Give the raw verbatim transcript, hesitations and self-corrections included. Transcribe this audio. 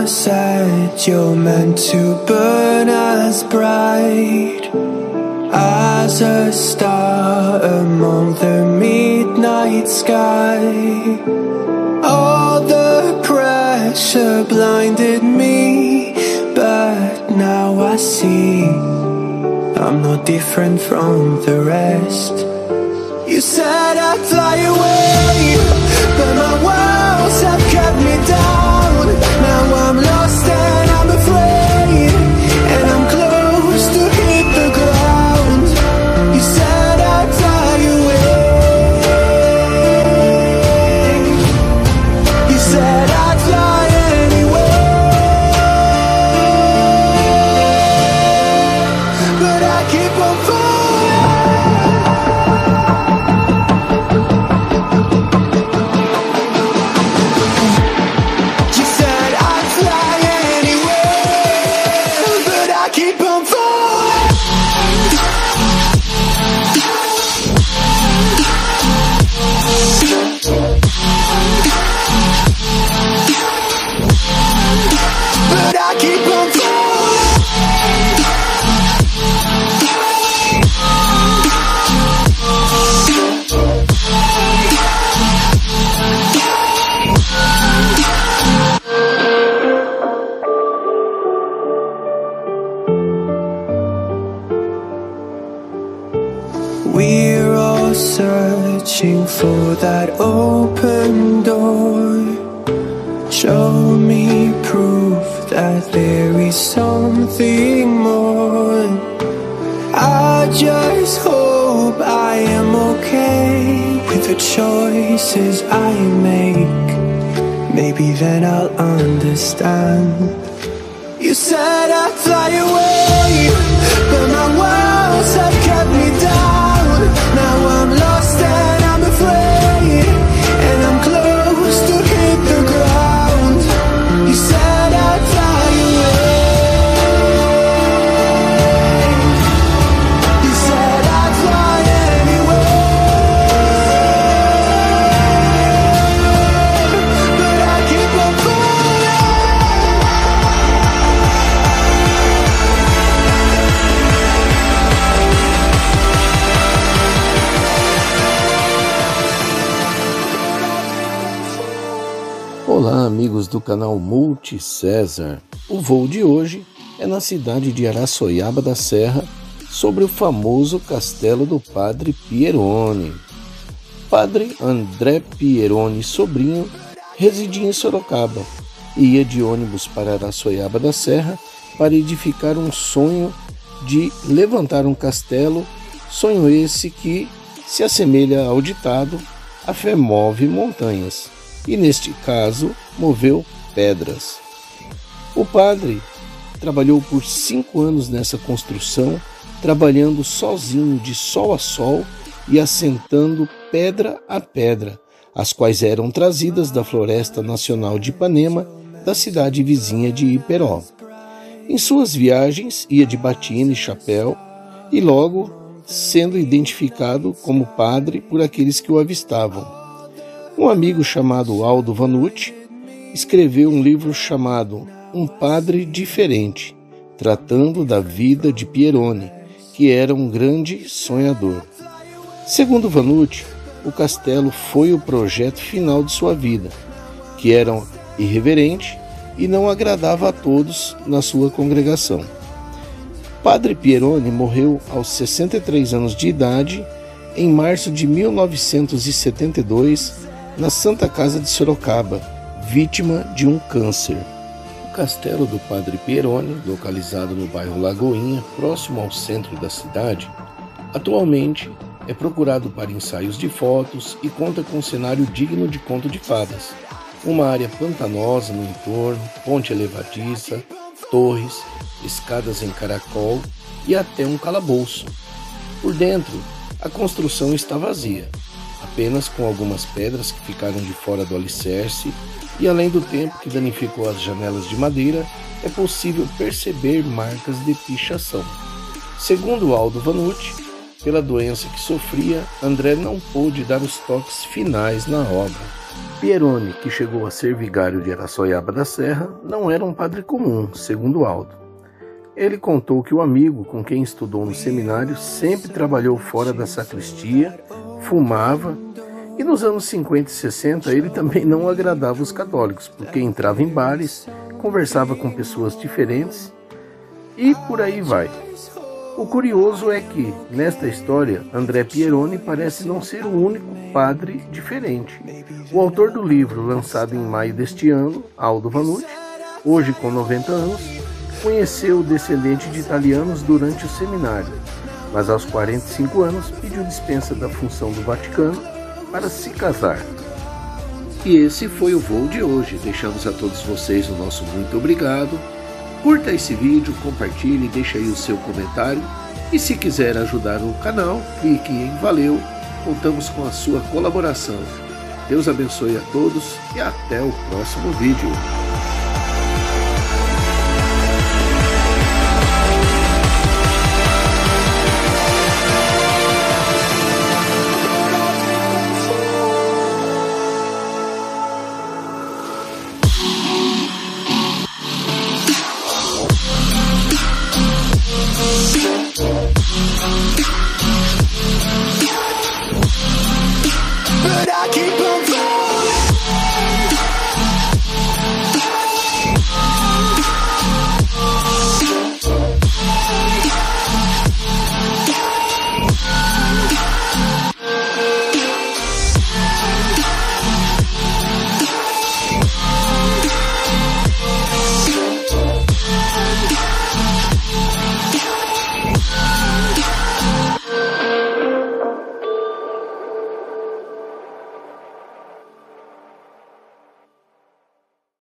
said you're meant to burn as bright as a star among the midnight sky. All the pressure blinded me, but now I see I'm no different from the rest. You said I'd fly away, but my walls have kept me down. Now I'm lost and I'm afraid, and I'm close to hit the ground. You said I'd fly away. You said I'd fly anyway, but I keep on falling. You said I'd fly anywhere, but I keep on falling. But I keep on falling. We're all searching for that open door. Show me proof that there is something more. I just hope I am okay with the choices I make. Maybe then I'll understand. You said I'd fly away, but my walls have kept me down. Now I'm lost and I'm afraid, and I'm close to hit the ground. You said I'd fly away. You said I'd fly anyway, but I keep on Olá, amigos do canal Multi César. O voo de hoje é na cidade de Araçoiaba da Serra, sobre o famoso castelo do Padre Pieroni. Padre André Pieroni Sobrinho residia em Sorocaba e ia de ônibus para Araçoiaba da Serra para edificar um sonho de levantar um castelo, sonho esse que se assemelha ao ditado "a fé move montanhas", e neste caso moveu pedras. O padre trabalhou por cinco anos nessa construção, trabalhando sozinho de sol a sol e assentando pedra a pedra, as quais eram trazidas da Floresta Nacional de Ipanema, da cidade vizinha de Iperó. Em suas viagens ia de batina e chapéu, e logo sendo identificado como padre por aqueles que o avistavam. Um amigo chamado Aldo Vanucci escreveu um livro chamado Um Padre Diferente, tratando da vida de Pieroni, que era um grande sonhador. Segundo Vanucci, o castelo foi o projeto final de sua vida, que era irreverente e não agradava a todos na sua congregação. Padre Pieroni morreu aos sessenta e três anos de idade, em março de mil novecentos e setenta e dois, na Santa Casa de Sorocaba, vítima de um câncer. O castelo do Padre Pieroni, localizado no bairro Lagoinha, próximo ao centro da cidade, atualmente é procurado para ensaios de fotos e conta com um cenário digno de conto de fadas. Uma área pantanosa no entorno, ponte elevadiça, torres, escadas em caracol e até um calabouço. Por dentro, a construção está vazia, apenas com algumas pedras que ficaram de fora do alicerce, e além do tempo que danificou as janelas de madeira, é possível perceber marcas de pichação. Segundo Aldo Vanucci, pela doença que sofria, André não pôde dar os toques finais na obra. Pieroni, que chegou a ser vigário de Araçoiaba da Serra, não era um padre comum, segundo Aldo. Ele contou que o amigo com quem estudou no seminário sempre trabalhou fora da sacristia, fumava, e nos anos cinquenta e sessenta ele também não agradava os católicos, porque entrava em bares, conversava com pessoas diferentes e por aí vai. O curioso é que, nesta história, André Pieroni parece não ser o único padre diferente. O autor do livro, lançado em maio deste ano, Aldo Vanucci, hoje com noventa anos, conheceu o descendente de italianos durante o seminário, mas aos quarenta e cinco anos pediu dispensa da função do Vaticano para se casar. E esse foi o voo de hoje. Deixamos a todos vocês o nosso muito obrigado. Curta esse vídeo, compartilhe, deixe aí o seu comentário. E se quiser ajudar o canal, clique em Valeu. Contamos com a sua colaboração. Deus abençoe a todos e até o próximo vídeo.